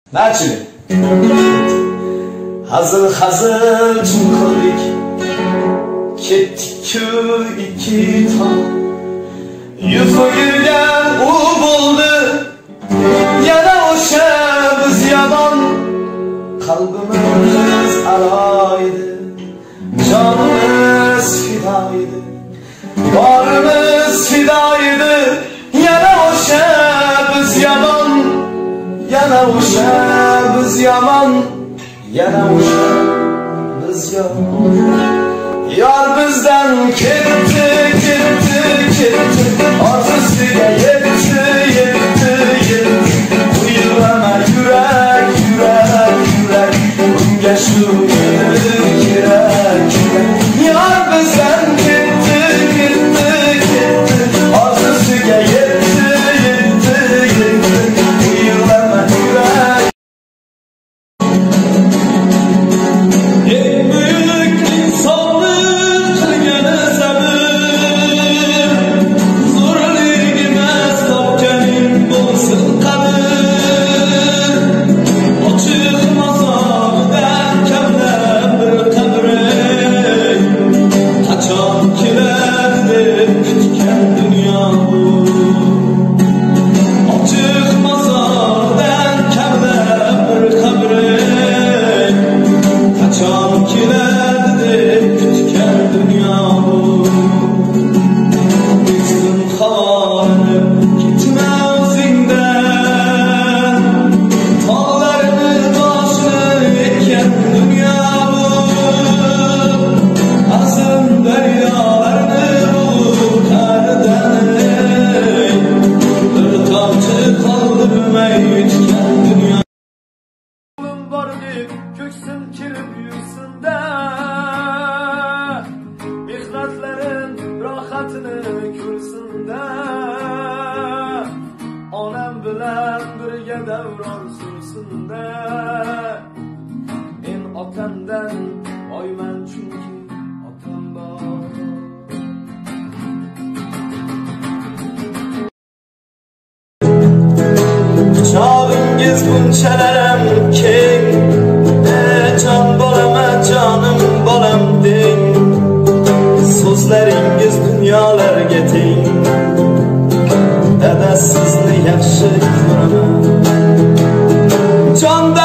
Način hazır çınkolik kettik köy iki tam yufu yürgen u buldu yana oşağımız yaman kalbimiz araydı canımız fidaydı varımız fidaydı yana oşağımız yaman yana oşağımız yaman yana oşağımız yaman yar bizden gitti arzusuyla yetti uyulama yürek bunga şu yürek yar bizden gitti arzusuyla yetti uyulama yürek. En büyük insanlık kılgını sabır zorligimiz topkenin bulsun kabir o çıkmaz ağdan kemler bir kabre kaçan kilerdi kütken dünya bu o çıkmaz ağdan kemler bir kabre kaçan kilerdi kütken dünya bu bizim havarı gitme özünden tağlarını başını eken dünya bu azım deryalarını bu kardan bir kamçı kaldı büyütken dünya var deyip köksün kirip yüzünde mihratlerin rahatını kürsünde onam bilen birge devran sürsünde men otamdan oyman çünkü otam bor quchog'ingiz bunchalarim keng can bolama canım bolam deng so'zlaringiz dunyolarga teng dada sizni yaxshi ko'raman